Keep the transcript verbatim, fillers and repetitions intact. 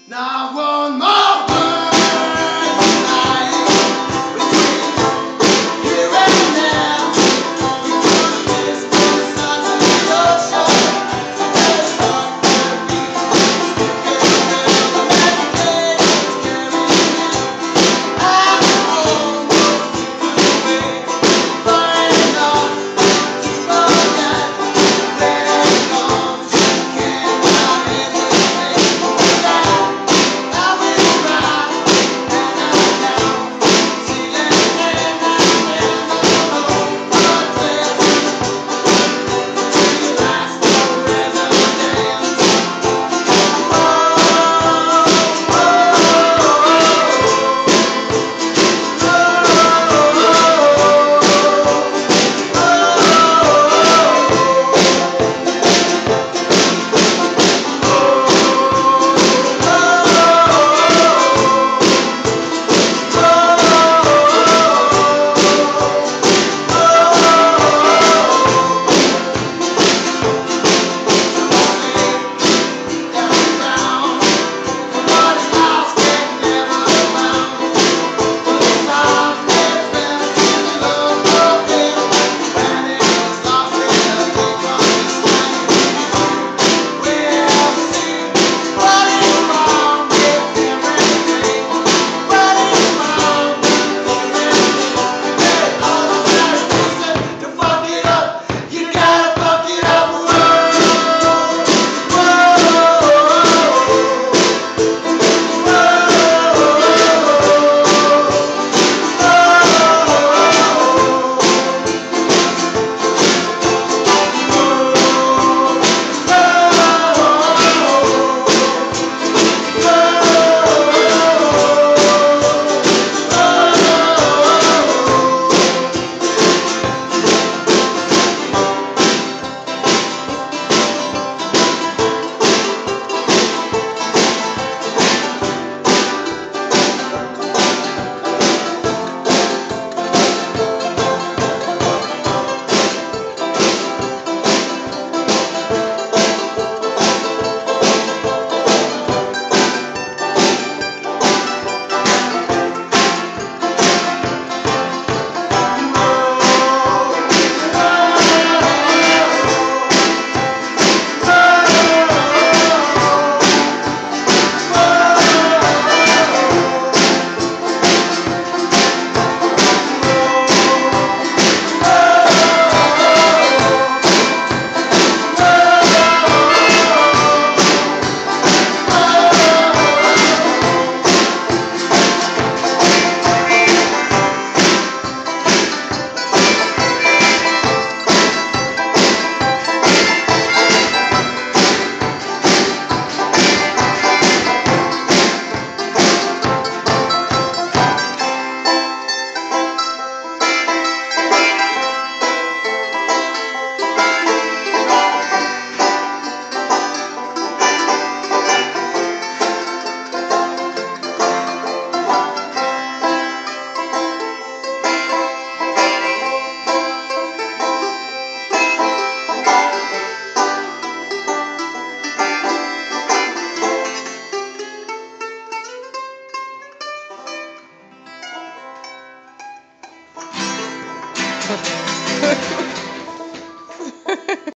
Not one more word tonight between here and now. We put this kiss onto the ocean. Let's start where we can never meditate. Carrying out almost away, burning off to forget where it comes. Cannot hesitate for that. I will cry and I'm down, sealing and I'm never alone. But where till last forever dance. Oh, oh, Ha ha ha.